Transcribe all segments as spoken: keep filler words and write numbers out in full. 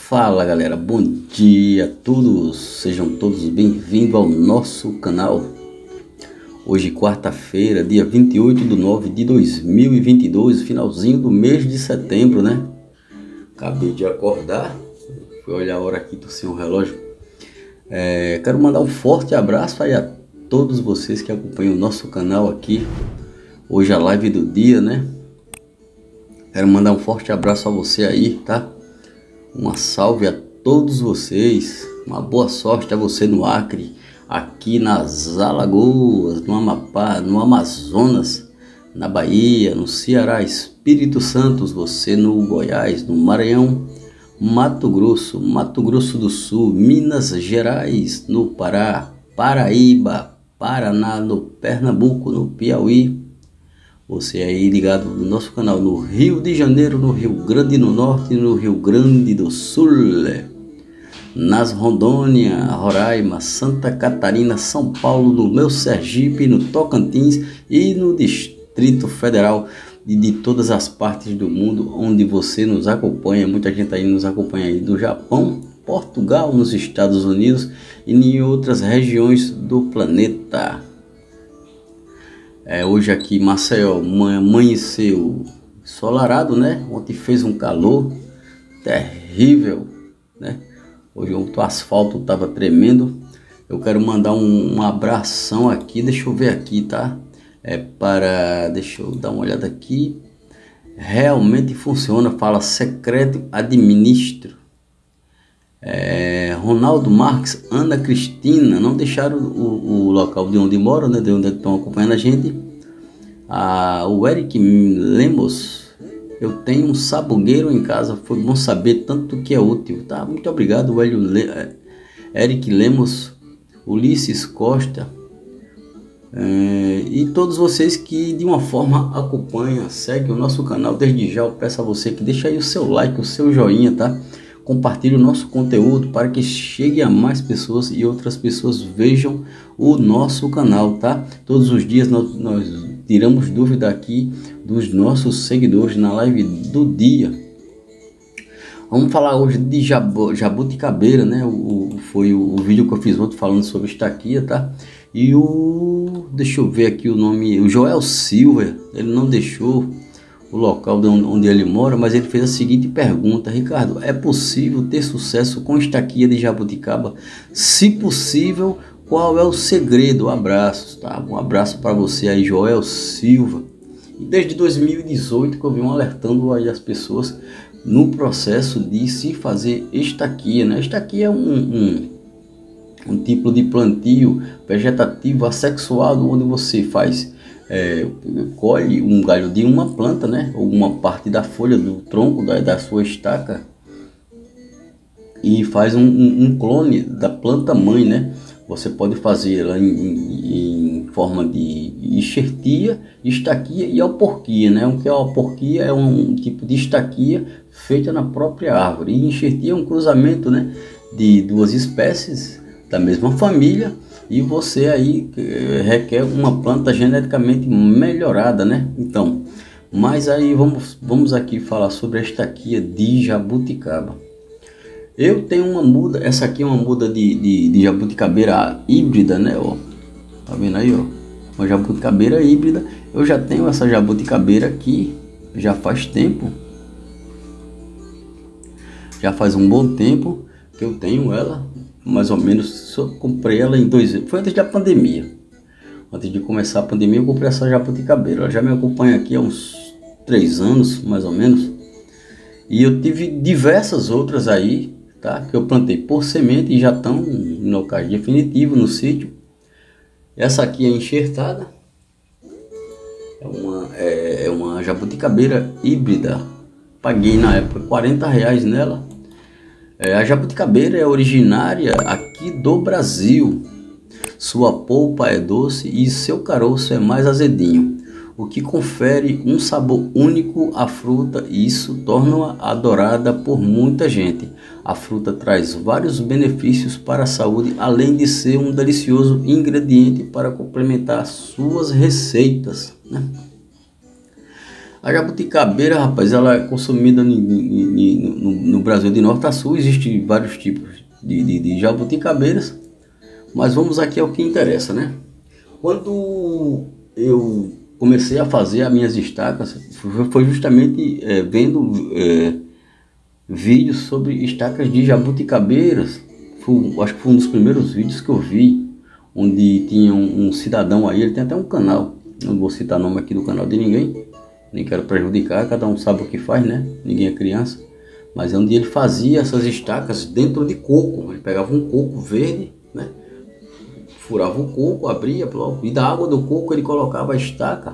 Fala galera, bom dia a todos, sejam todos bem-vindos ao nosso canal. Hoje quarta-feira, dia vinte e oito de nove de dois mil e vinte e dois, finalzinho do mês de setembro, né? Acabei de acordar, fui olhar a hora aqui, tô sem um relógio. É, quero mandar um forte abraço aí a todos vocês que acompanham o nosso canal aqui. Hoje a live do dia, né? Quero mandar um forte abraço a você aí, tá? Uma salve a todos vocês, uma boa sorte a você no Acre, aqui nas Alagoas, no Amapá, no Amazonas, na Bahia, no Ceará, Espírito Santo, você no Goiás, no Maranhão, Mato Grosso, Mato Grosso do Sul, Minas Gerais, no Pará, Paraíba, Paraná, no Pernambuco, no Piauí. Você aí ligado no nosso canal no Rio de Janeiro, no Rio Grande do Norte, no Rio Grande do Sul, nas Rondônia, Roraima, Santa Catarina, São Paulo, no meu Sergipe, no Tocantins e no Distrito Federal e de todas as partes do mundo onde você nos acompanha. Muita gente aí nos acompanha aí do Japão, Portugal, nos Estados Unidos e em outras regiões do planeta. É, hoje aqui Maceió amanheceu ensolarado, né? Ontem fez um calor terrível, né? Hoje o asfalto estava tremendo. Eu quero mandar um, um abração aqui, deixa eu ver aqui, tá? É para, deixa eu dar uma olhada aqui. Realmente funciona, fala secreto administro. É, Ronaldo Marques, Ana Cristina, não deixaram o, o local de onde moram, né, de onde estão acompanhando a gente. Ah, o Eric Lemos, eu tenho um sabugueiro em casa, foi bom saber tanto que é útil, tá? Muito obrigado, o Hélio Le... Eric Lemos, Ulisses Costa, é, e todos vocês que de uma forma acompanham, seguem o nosso canal. Desde já eu peço a você que deixe aí o seu like, o seu joinha, tá? Compartilhe o nosso conteúdo para que chegue a mais pessoas e outras pessoas vejam o nosso canal, tá? Todos os dias nós, nós tiramos dúvida aqui dos nossos seguidores na live do dia. Vamos falar hoje de jabu, jabuticabeira, né? O, o, foi o, o vídeo que eu fiz ontem falando sobre estaquia, tá? E o... deixa eu ver aqui o nome... o Joel Silva, ele não deixou o local de onde ele mora, mas ele fez a seguinte pergunta: Ricardo, é possível ter sucesso com estaquia de jabuticaba? Se possível, qual é o segredo? Abraços, tá? Um abraço para você aí, Joel Silva. E desde dois mil e dezoito que eu venho alertando aí as pessoas no processo de se fazer estaquia, né? Estaquia é um, um, um tipo de plantio vegetativo assexuado, onde você faz É, colhe um galho de uma planta, né, ou uma parte da folha do tronco da, da sua estaca e faz um, um, um clone da planta mãe, né? Você pode fazer ela em, em, em forma de enxertia, estaquia e alporquia, né? O que é a alporquia é um, um tipo de estaquia feita na própria árvore, e enxertia é um cruzamento, né, de duas espécies da mesma família. E você aí requer uma planta geneticamente melhorada, né? Então, mas aí vamos, vamos aqui falar sobre a estaquia de jabuticaba. Eu tenho uma muda, essa aqui é uma muda de, de, de jabuticabeira híbrida, né? Ó, tá vendo aí, ó? Uma jabuticabeira híbrida. Eu já tenho essa jabuticabeira aqui, já faz tempo. Já faz um bom tempo que eu tenho ela. Mais ou menos, só comprei ela em dois foi antes da pandemia. Antes de começar a pandemia, eu comprei essa jabuticabeira. Ela já me acompanha aqui há uns três anos, mais ou menos. E eu tive diversas outras aí, tá? Que eu plantei por semente e já estão em locais definitivos no sítio. Essa aqui é enxertada. É uma, é, é uma jabuticabeira híbrida. Paguei na época quarenta reais nela. É, a jabuticabeira é originária aqui do Brasil. Sua polpa é doce e seu caroço é mais azedinho, o que confere um sabor único à fruta, e isso torna-a adorada por muita gente. A fruta traz vários benefícios para a saúde, além de ser um delicioso ingrediente para complementar suas receitas, né? A jabuticabeira, rapaz, ela é consumida no, no, no Brasil de norte a sul. Existem vários tipos de, de, de jabuticabeiras, mas vamos aqui ao que interessa, né? Quando eu comecei a fazer as minhas estacas, foi justamente é, vendo é, vídeos sobre estacas de jabuticabeiras. Foi, acho que foi um dos primeiros vídeos que eu vi, onde tinha um, um cidadão aí, ele tem até um canal, não vou citar nome aqui do canal de ninguém, nem quero prejudicar, cada um sabe o que faz, né? Ninguém é criança. Mas é onde ele fazia essas estacas dentro de coco. Ele pegava um coco verde, né? Furava o coco, abria, e da água do coco ele colocava a estaca.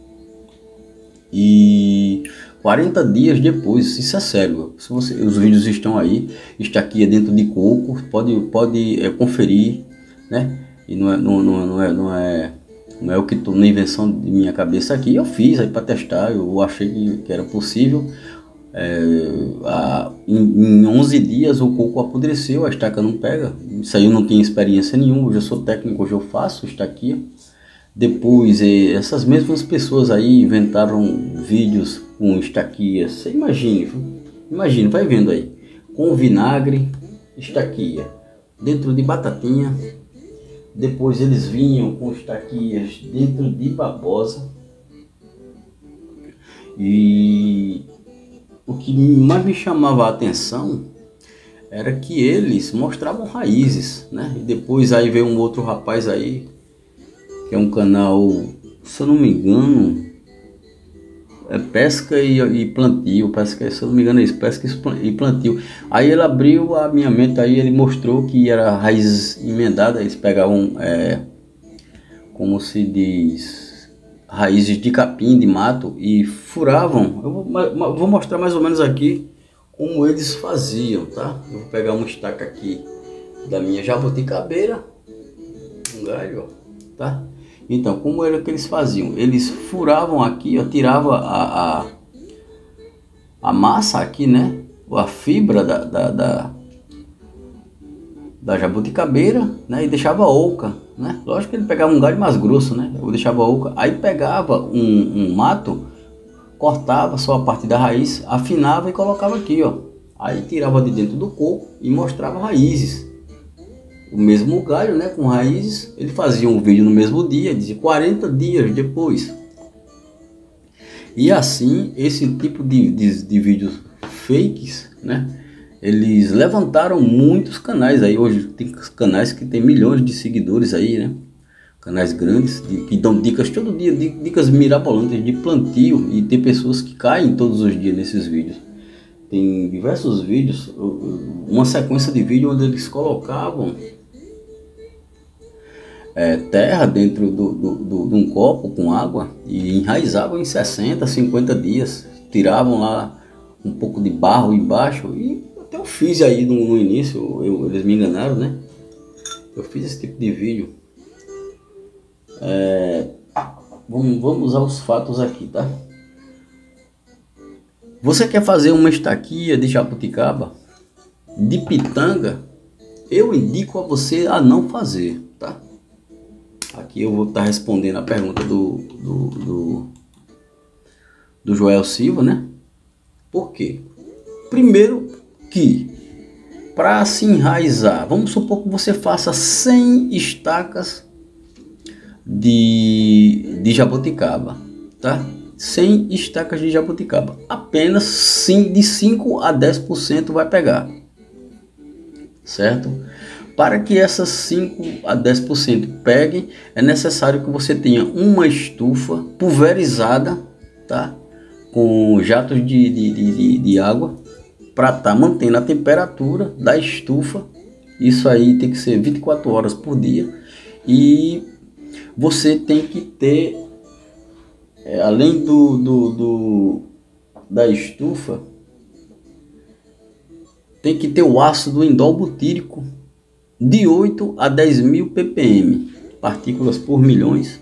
E quarenta dias depois, isso é sério, se você, os vídeos estão aí, estaquia dentro de coco, pode, pode é, conferir, né? E não é, não, não, não é, não é Não é o que estou na invenção de minha cabeça aqui. Eu fiz aí para testar, eu achei que, que era possível. É, a, em, em onze dias o coco apodreceu, a estaca não pega. Isso aí eu não tenho experiência nenhuma, hoje eu sou técnico, hoje eu faço estaquia. Depois é, essas mesmas pessoas aí inventaram vídeos com estaquia. Você imagine, imagine, vai vendo aí, com vinagre, estaquia, dentro de batatinha. Depois eles vinham com estaquias dentro de babosa. E o que mais me chamava a atenção era que eles mostravam raízes, né? E depois aí veio um outro rapaz aí, que é um canal, se eu não me engano, é pesca e, e plantio, pesca, se eu não me engano é isso, pesca e plantio. Aí ele abriu a minha mente, aí ele mostrou que era raízes emendadas, eles pegavam, é, como se diz, raízes de capim, de mato, e furavam. Eu vou, vou mostrar mais ou menos aqui como eles faziam, tá? Eu vou pegar uma estaca aqui da minha jabuticabeira, um galho, tá? Então, como era que eles faziam? Eles furavam aqui, ó, tirava a, a, a massa aqui, né? A fibra da, da, da, da jabuticabeira, né? E deixava oca, né? Lógico que ele pegava um galho mais grosso, né? Eu deixava oca. Aí pegava um, um mato, cortava só a parte da raiz, afinava e colocava aqui, ó. Aí tirava de dentro do coco e mostrava raízes. O mesmo galho, né, com raízes. Ele fazia um vídeo no mesmo dia, dizia quarenta dias depois. E assim, esse tipo de, de, de vídeos fakes, né, eles levantaram muitos canais aí. Hoje tem canais que tem milhões de seguidores aí, né, canais grandes de, que dão dicas todo dia, dicas mirabolantes de plantio, e tem pessoas que caem todos os dias nesses vídeos. Tem diversos vídeos, uma sequência de vídeos onde eles colocavam É, terra dentro do, do, do, de um copo com água e enraizavam em sessenta, cinquenta dias, tiravam lá um pouco de barro embaixo. E até eu fiz aí no, no início, eu, eles me enganaram, né? Eu fiz esse tipo de vídeo. É, vamos, vamos aos fatos aqui, tá? Você quer fazer uma estaquia de jabuticaba, de pitanga? Eu indico a você a não fazer, tá? Aqui eu vou estar respondendo a pergunta do, do, do, do Joel Silva, né? Por quê? Primeiro que, para se enraizar, vamos supor que você faça cem estacas de, de jabuticaba, tá? cem estacas de jabuticaba. Apenas sim, de cinco a dez por cento vai pegar, certo? Para que essas cinco a dez por cento peguem, é necessário que você tenha uma estufa pulverizada, tá? Com jatos de, de, de, de água, para estar tá mantendo a temperatura da estufa. Isso aí tem que ser vinte e quatro horas por dia. E você tem que ter, é, além do, do, do, da estufa, tem que ter o ácido indol-butírico de oito a dez mil ppm, partículas por milhões.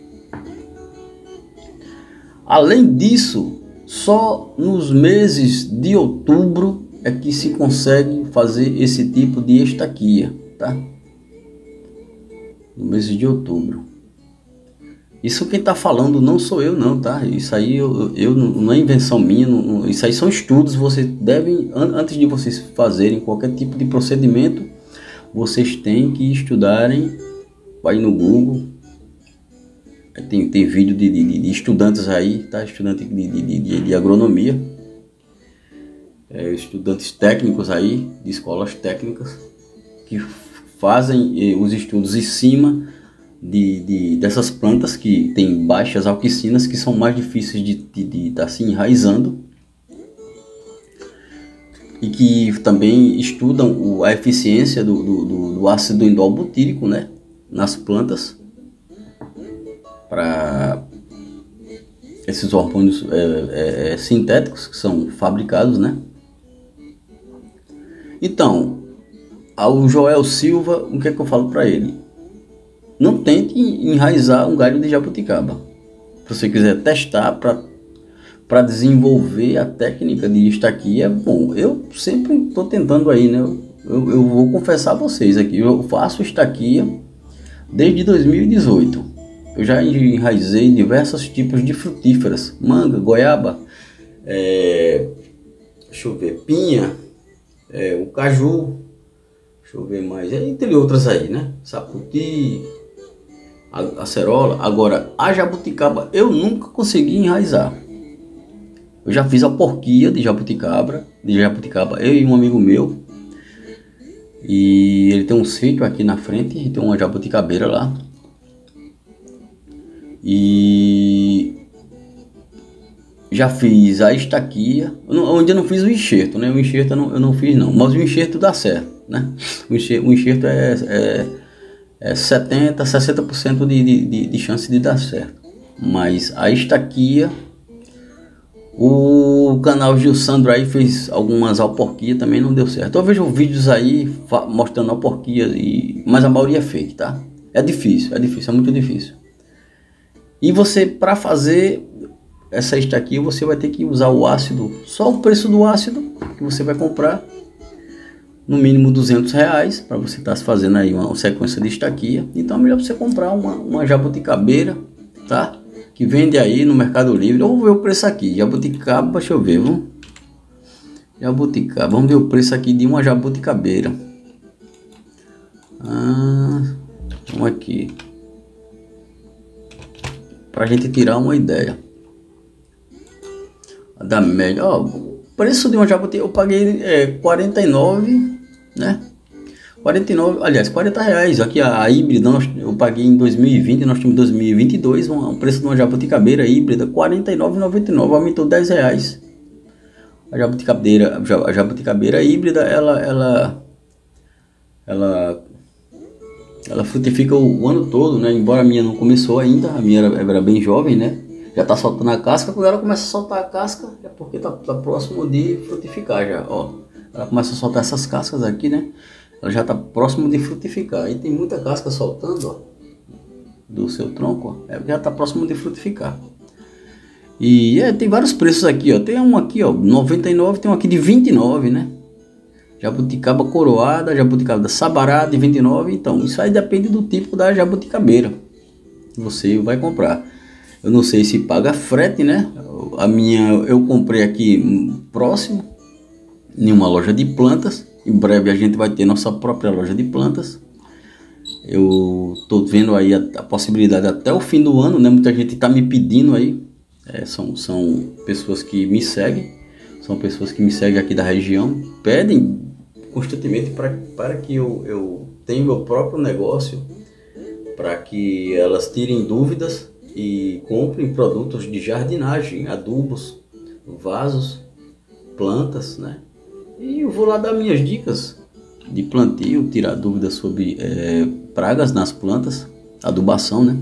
Além disso, só nos meses de outubro é que se consegue fazer esse tipo de estaquia, tá? No mês de outubro. Isso quem está falando não sou eu não, tá? Isso aí eu, eu não é invenção minha, não, isso aí são estudos. Vocês devem, antes de vocês fazerem qualquer tipo de procedimento, vocês têm que estudarem. Vai no Google, tem, tem vídeo de, de, de estudantes aí, tá? Estudante de, de, de, de agronomia, é, estudantes técnicos aí, de escolas técnicas, que fazem eh, os estudos em cima De, de, dessas plantas que têm baixas auxinas, que são mais difíceis de estar de, de, assim, enraizando, e que também estudam o, a eficiência do, do, do ácido indol-butírico, né, nas plantas, para esses hormônios é, é, sintéticos que são fabricados, né. Então, ao Joel Silva, o que é que eu falo para ele? Não tente enraizar um galho de jabuticaba. Se você quiser testar para desenvolver a técnica de estaquia, bom, eu sempre estou tentando aí, né? Eu, eu vou confessar a vocês aqui, eu faço estaquia desde dois mil e dezoito. Eu já enraizei diversos tipos de frutíferas, manga, goiaba, é, deixa eu ver, pinha, é, o caju, deixa eu ver mais, entre outras aí, né? Saputi, a acerola. Agora, a jabuticaba eu nunca consegui enraizar. Eu já fiz a porquia de jabuticaba, de jabuticaba, eu e um amigo meu. E ele tem um sítio aqui na frente e tem uma jabuticabeira lá. E já fiz a estaquia, onde eu não fiz o enxerto, né? O enxerto eu não, eu não fiz não, mas o enxerto dá certo, né? O enxerto, o enxerto é... é É setenta, sessenta por cento de, de, de chance de dar certo. Mas a estaquia, o canal Gil Sandro aí fez algumas alporquias, também não deu certo. Eu vejo vídeos aí mostrando alporquia, e, mas a maioria é fake, tá? É difícil, é difícil, é muito difícil. E você, para fazer essa estaquia, você vai ter que usar o ácido, só o preço do ácido que você vai comprar, no mínimo duzentos reais, para você estar tá fazendo aí uma sequência de estaquia. Então é melhor você comprar uma, uma jabuticabeira, tá? Que vende aí no Mercado Livre. Eu vou ver o preço aqui, jabuticaba, deixa eu ver, vamos. Jabuticaba, vamos ver o preço aqui de uma jabuticabeira. Ah, vamos aqui, para a gente tirar uma ideia da média. Ó, o preço de uma jabuti eu paguei é, quarenta e nove, né? quarenta e nove, aliás, quarenta reais. Aqui a, a híbrida eu paguei em dois mil e vinte, nós temos dois mil e vinte e dois, um, o preço de uma jabuticabeira híbrida quarenta e nove reais e noventa e nove centavos, aumentou dez reais. A jabuticabeira, a jabuticabeira híbrida, ela ela ela ela frutifica o, o ano todo, né? Embora a minha não começou ainda, a minha era, era bem jovem, né? Já tá soltando a casca. Quando ela começa a soltar a casca, é porque tá, tá próximo de frutificar já, ó. Ela começa a soltar essas cascas aqui, né? Ela já tá próximo de frutificar. E tem muita casca soltando, ó, do seu tronco, ó. É, já tá próximo de frutificar. E é, tem vários preços aqui, ó. Tem um aqui, ó, noventa e nove, tem um aqui de vinte e nove, né? Jabuticaba coroada, jabuticaba sabará de vinte e nove. Então, isso aí depende do tipo da jabuticabeira que você vai comprar. Eu não sei se paga frete, né? A minha eu comprei aqui próximo, em uma loja de plantas. Em breve a gente vai ter nossa própria loja de plantas. Eu tô vendo aí a, a possibilidade até o fim do ano, né? Muita gente tá me pedindo aí. É, são, são pessoas que me seguem, são pessoas que me seguem aqui da região, pedem constantemente pra, para que eu, eu tenha meu próprio negócio, para que elas tirem dúvidas e comprem produtos de jardinagem, adubos, vasos, plantas, né? E eu vou lá dar minhas dicas de plantio, tirar dúvidas sobre é, pragas nas plantas, adubação, né?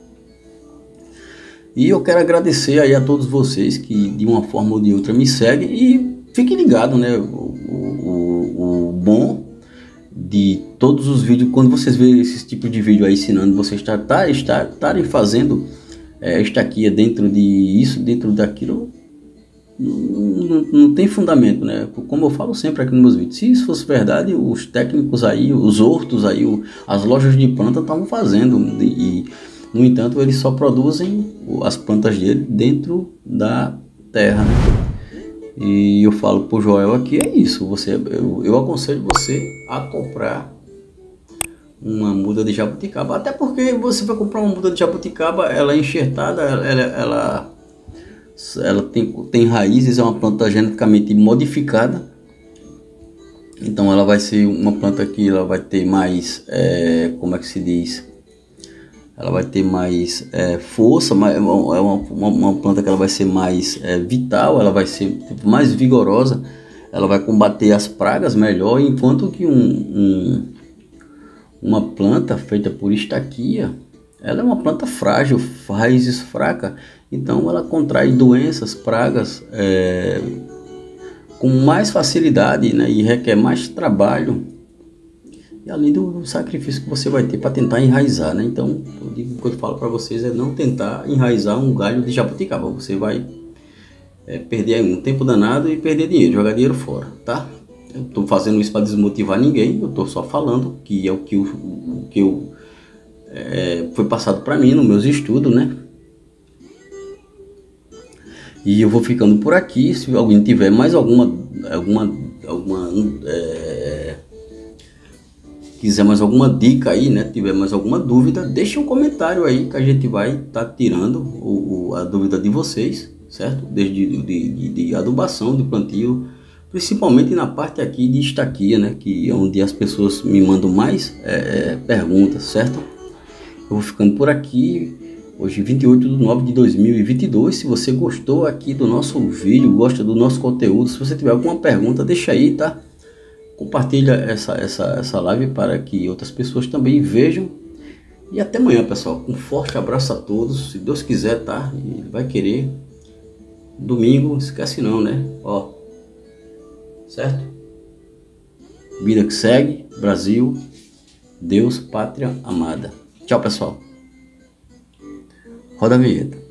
E eu quero agradecer aí a todos vocês que de uma forma ou de outra me seguem, e fiquem ligados, né? O, o, o bom de todos os vídeos, quando vocês verem esses tipos de vídeo aí ensinando vocês estar, estar, estarem fazendo é, estaquia dentro de isso, dentro daquilo, não, não, não tem fundamento, né? Como eu falo sempre aqui nos meus vídeos, se isso fosse verdade, os técnicos aí, os hortos aí, o, as lojas de planta estavam fazendo, e No entanto, eles só produzem as plantas dele dentro da terra, né? E eu falo pro Joel aqui, é isso, você, eu, eu aconselho você a comprar uma muda de jabuticaba, até porque você vai comprar uma muda de jabuticaba, ela é enxertada, ela, ela, ela tem, tem raízes, é uma planta geneticamente modificada, então ela vai ser uma planta que ela vai ter mais, é, como é que se diz, ela vai ter mais é, força, mais, é uma, uma, uma planta que ela vai ser mais é, vital, ela vai ser mais vigorosa, ela vai combater as pragas melhor, enquanto que um, um, uma planta feita por estaquia, ela é uma planta frágil, raízes fracas, então ela contrai doenças, pragas é, com mais facilidade, né, e requer mais trabalho. E além do sacrifício que você vai ter para tentar enraizar, né? Então, eu digo, o que eu falo para vocês é não tentar enraizar um galho de jabuticaba. Você vai é, perder um tempo danado e perder dinheiro, jogar dinheiro fora, tá? Eu estou fazendo isso para desmotivar ninguém, eu estou só falando que é o que, eu, o que eu, é, foi passado para mim nos meus estudos, né? E eu vou ficando por aqui. Se alguém tiver mais alguma, alguma, alguma é, quiser mais alguma dica aí, né, tiver mais alguma dúvida, deixa um comentário aí que a gente vai estar tá tirando o, o, a dúvida de vocês, certo? Desde de, de, de adubação, de plantio, principalmente na parte aqui de estaquia, né, que é onde as pessoas me mandam mais é, perguntas, certo? Eu vou ficando por aqui, hoje vinte e oito de nove de dois mil e vinte e dois, se você gostou aqui do nosso vídeo, gosta do nosso conteúdo, se você tiver alguma pergunta, deixa aí, tá? Compartilha essa, essa, essa live para que outras pessoas também vejam. E até amanhã, pessoal. Um forte abraço a todos. Se Deus quiser, tá? Ele vai querer. Domingo, esquece não, né? Ó. Certo? Vida que segue. Brasil. Deus, pátria amada. Tchau, pessoal. Roda a vinheta.